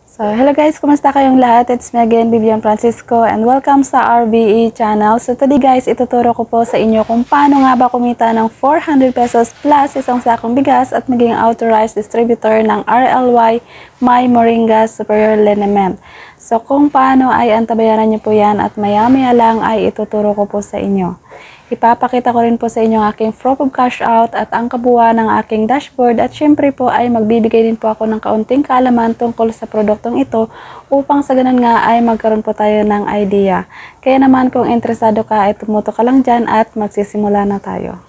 So, hello guys, kumusta kayong lahat? It's me again, Vivian Francisco, and welcome sa RBE channel. So today guys, ituturo ko po sa inyo kung paano nga ba kumita ng 400 pesos plus isang sakong bigas at maging authorized distributor ng RLY My Moringa Superior Liniment. So kung paano ay antabayaran nyo po yan at maya-maya lang ay ituturo ko po sa inyo. Ipapakita ko rin po sa inyo ang aking proof of cash out at ang kabuuan ng aking dashboard at syempre po ay magbibigay din po ako ng kaunting kaalaman tungkol sa produktong ito upang sa ganun nga ay magkaroon po tayo ng idea. Kaya naman kung interesado ka ay tumuto ka lang dyan at magsisimula na tayo.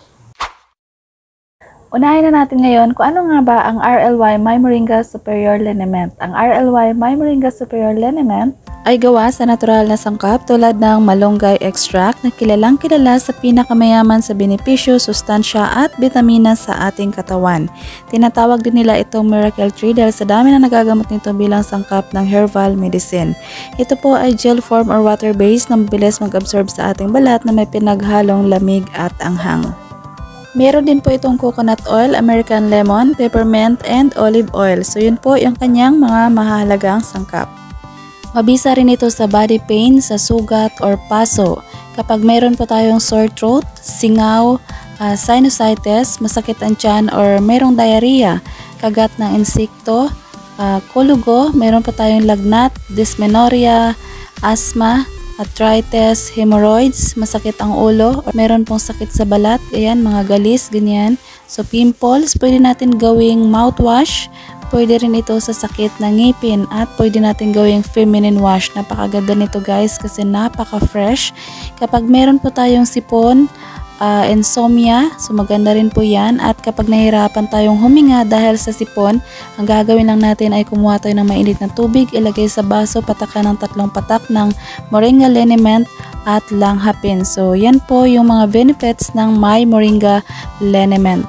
Unahin na natin ngayon kung ano nga ba ang RLY My Moringa Superior Liniment. Ang RLY My Moringa Superior Liniment ay gawa sa natural na sangkap tulad ng malunggay extract na kilalang kilala sa pinakamayaman sa benepisyo, sustansya at bitamina sa ating katawan. Tinatawag din nila itong miracle tree dahil sa dami na nagagamot nito bilang sangkap ng herbal medicine. Ito po ay gel form or water based na mabilis mag-absorb sa ating balat na may pinaghalong lamig at anghang. Meron din po itong coconut oil, American lemon, peppermint, and olive oil. So yun po yung kanyang mga mahalagang sangkap. Mabisa rin ito sa body pain, sa sugat, or paso. Kapag mayroon po tayong sore throat, singaw, sinusitis, masakit ang tiyan, or mayroong diarrhea, kagat ng insekto, kulugo, mayroon po tayong lagnat, dysmenorrhea, asthma, arthritis, hemorrhoids, masakit ang ulo, or meron pong sakit sa balat, ayan, mga galis, ganyan. So pimples, pwede natin gawing mouthwash, pwede rin ito sa sakit ng ngipin at pwede natin gawing feminine wash. Napakaganda nito guys kasi napaka-fresh. Kapag meron po tayong sipon, insomnia, so maganda rin po yan. At kapag nahirapan tayong huminga dahil sa sipon, ang gagawin lang natin ay kumuha tayo ng mainit na tubig, ilagay sa baso, patakan ng 3 patak ng Moringa Liniment at langhapin. So yan po yung mga benefits ng My Moringa Liniment.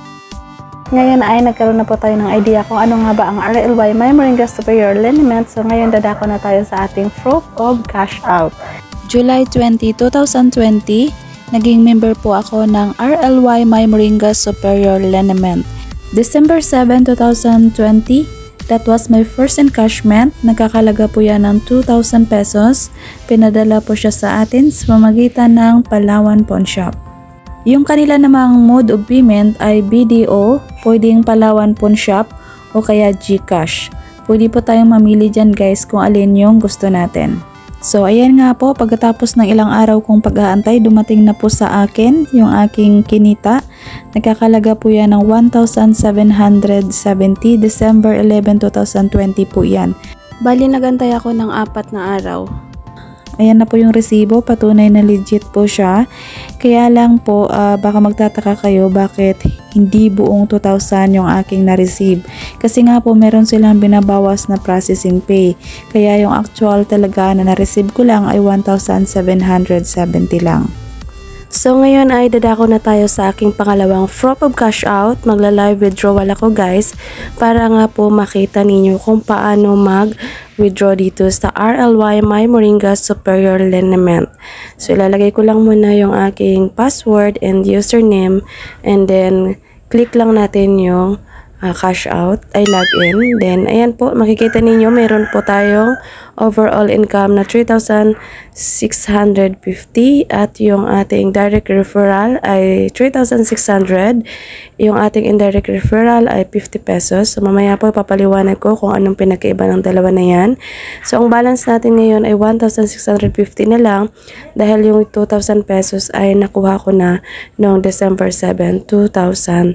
Ngayon ay nagkaroon na po tayo ng idea kung ano nga ba ang RLY My Moringa Superior Liniment. So ngayon dadako na tayo sa ating proof of cash out. July 20, 2020, naging member po ako ng RLY My Moringa Superior Liniment. December 7, 2020, that was my first encashment. Nagkakalaga po yan ng 2,000 pesos. Pinadala po siya sa atin sa pamamagitan ng Palawan Pawn Shop. Yung kanila namang mode of payment ay BDO, pwedeng Palawan Pawn Shop o kaya GCash. Pwede po tayong mamili dyan guys kung alin yung gusto natin. So ayan nga po, pagkatapos ng ilang araw kong pag-aantay, dumating na po sa akin yung aking kinita. Nagkakalaga po yan ng 1,770, December 11, 2020 po yan. Bali nagantay ako ng 4 na araw. Ayan na po yung resibo, patunay na legit po siya. Kaya lang po, baka magtataka kayo bakit hindi buong 2,000 yung aking na-receive. Kasi nga po meron silang binabawas na processing pay. Kaya yung actual talaga na na-receive ko lang ay 1,770 lang. So ngayon ay dadako na tayo sa aking pangalawang proof of cash out. Magla-live withdrawal ako guys para nga po makita ninyo kung paano mag-withdraw dito sa RLY My Moringa Superior Liniment. So ilalagay ko lang muna yung aking password and username and then click lang natin yung cash out ay login. Then ayan po, makikita ninyo meron po tayong overall income na 3,650 at yung ating direct referral ay 3,600. Yung ating indirect referral ay 50 pesos. So mamaya po papaliwanag ko kung anong pinakaiba ng dalawa na yan. So ang balance natin ngayon ay 1,650 na lang dahil yung 2,000 pesos ay nakuha ko na noong December 7, 2020.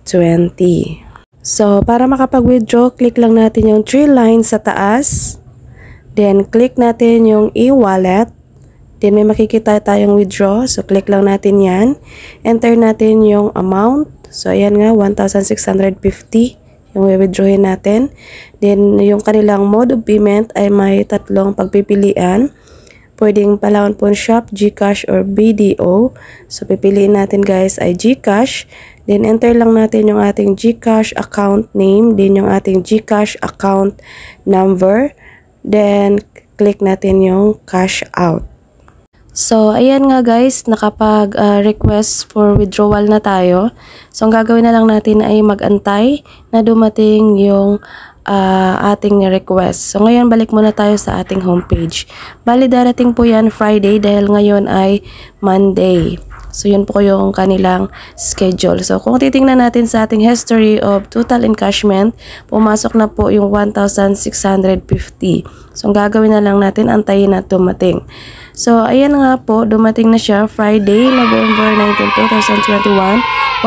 So, para makapag-withdraw, click lang natin yung 3 lines sa taas. Then, click natin yung e-wallet. Then, may makikita tayong withdraw. So, click lang natin yan. Enter natin yung amount. So, ayan nga, 1,650 yung withdrawin natin. Then, yung kanilang mode of payment ay may 3 pagpipilian. Pwedeng Palawan Pawn Shop, GCash, or BDO. So, pipiliin natin guys ay GCash. Then, enter lang natin yung ating GCash account name. Then, yung ating GCash account number. Then, click natin yung cash out. So, ayan nga guys, nakapag-request for withdrawal na tayo. So, ang gagawin na lang natin ay mag-antay na dumating yung ating request. So ngayon balik muna tayo sa ating homepage. Bali darating po yan Friday dahil ngayon ay Monday. So yun po yung kanilang schedule. So kung titingnan natin sa ating history of total encashment, pumasok na po yung 1,650. So ang gagawin na lang natin, antayin na dumating. So ayan nga po, dumating na siya Friday, November 19, 2021,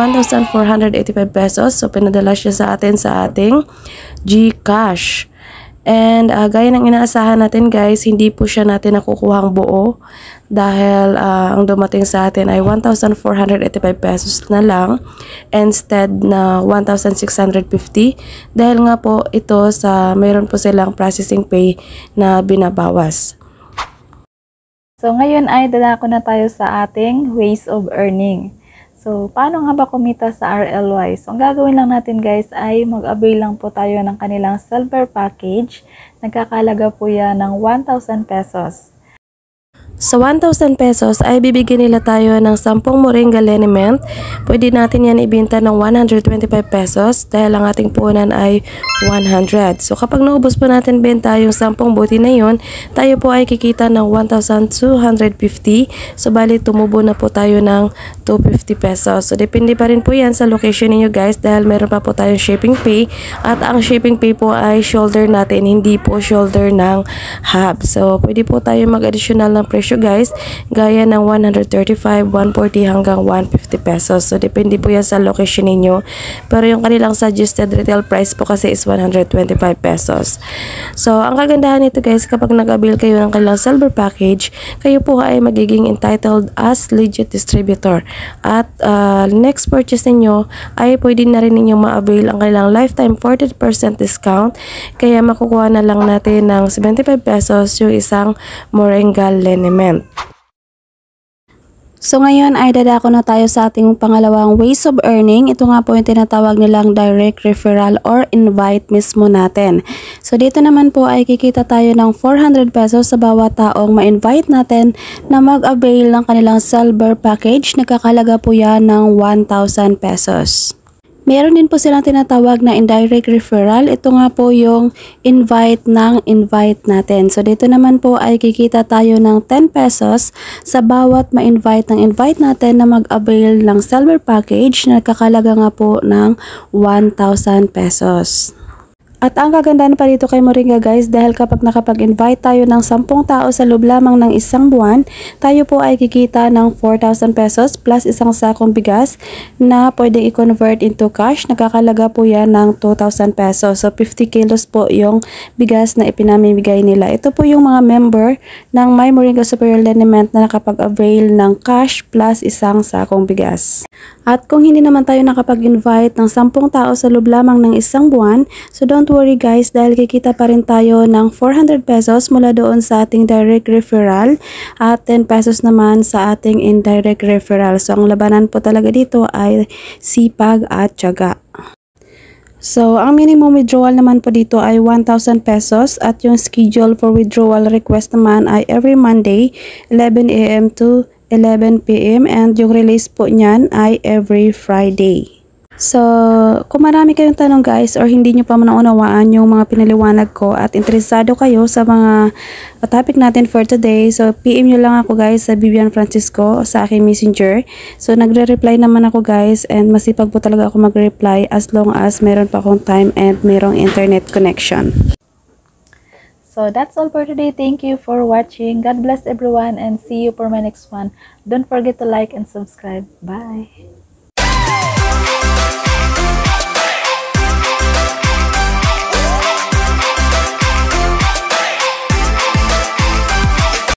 1,485 pesos. So pinadala siya sa atin sa ating GCash. And gaya ng inaasahan natin guys, hindi po siya natin nakukuhang buo dahil ang dumating sa atin ay 1,485 pesos na lang instead na 1,650 dahil nga po ito sa mayroon po silang processing fee na binabawas. So ngayon ay dadako na tayo sa ating ways of earning. So, paano nga ba kumita sa RLY? So, ang gagawin lang natin guys ay mag-avail lang po tayo ng kanilang silver package. Nagkakalaga po yan ng 1,000 pesos. Sa 1,000 pesos ay bibigyan nila tayo ng 10 moringa liniment. Pwede natin yan ibenta ng 125 pesos dahil ang ating puhunan ay 100. So kapag naubos po natin benta yung 10 buti na yun, tayo po ay kikita ng 1,250. So bali tumubo na po tayo ng 250 pesos. So depende pa rin po yan sa location niyo guys dahil meron pa po tayong shipping pay at ang shipping pay po ay shoulder natin, hindi po shoulder ng hub. So pwede po tayo mag-additional ng presyo guys, gaya ng 135, 140 hanggang 150 pesos. So depende po yan sa location ninyo. Pero yung kanilang suggested retail price po kasi is 125 pesos. So ang kagandahan nito guys, kapag nag-avail kayo ng kanilang silver package, kayo po ay magiging entitled as legit distributor. At next purchase ninyo ay pwede na rin ninyo ma-avail ang kanilang lifetime 40% discount. Kaya makukuha na lang natin ng 75 pesos yung isang moringa liniment. So ngayon ay dadako na tayo sa ating pangalawang ways of earning. Ito nga po yung tinatawag nilang direct referral or invite mismo natin. So dito naman po ay kikita tayo ng 400 pesos sa bawat taong ma-invite natin na mag-avail ng kanilang silver package. Nagkakalaga po yan ng 1,000 pesos. Meron din po silang tinatawag na indirect referral. Ito nga po yung invite ng invite natin. So dito naman po ay kikita tayo ng 10 pesos sa bawat ma-invite ng invite natin na mag-avail ng silver package na kakalaga nga po ng 1,000 pesos. At ang kagandahan pa dito kay Moringa guys, dahil kapag nakapag-invite tayo ng 10 tao sa loob lamang ng isang buwan, tayo po ay kikita ng 4,000 pesos plus isang sakong bigas na pwedeng i-convert into cash. Nakakalaga po yan ng 2,000 pesos. So 50 kilos po yung bigas na ipinamimigay nila. Ito po yung mga member ng My Moringa Superior Liniment na nakapag-avail ng cash plus isang sakong bigas. At kung hindi naman tayo nakapag-invite ng 10 tao sa loob lamang ng isang buwan, so don't worry guys dahil kikita pa rin tayo ng 400 pesos mula doon sa ating direct referral at 10 pesos naman sa ating indirect referral. So ang labanan po talaga dito ay sipag at tiyaga. So, ang minimum withdrawal naman po dito ay 1,000 pesos at yung schedule for withdrawal request naman ay every Monday 11 AM to 11 PM and yung release po niyan ay every Friday. So, kung marami kayong tanong guys or hindi nyo pa naunawaan yung mga pinaliwanag ko at interesado kayo sa mga topic natin for today, so PM nyo lang ako guys sa Vivian Francisco sa aking messenger. So, nagre-reply naman ako guys and masipag po talaga ako mag-reply as long as meron pa akong time and merong internet connection. So that's all for today. Thank you for watching. God bless everyone and see you for my next one. Don't forget to like and subscribe. Bye.